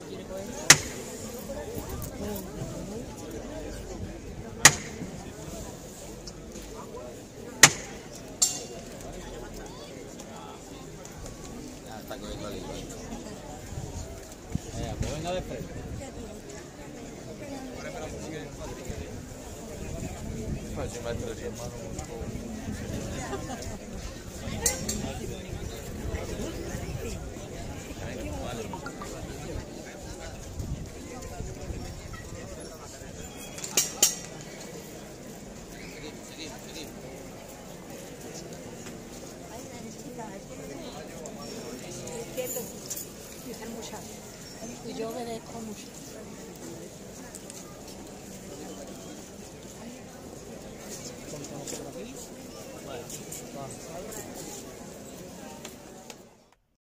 Está cogiendo el hilo. Pues venga de frente. Pues si maestro de hermano. Y yo obedezco mucho. Bueno,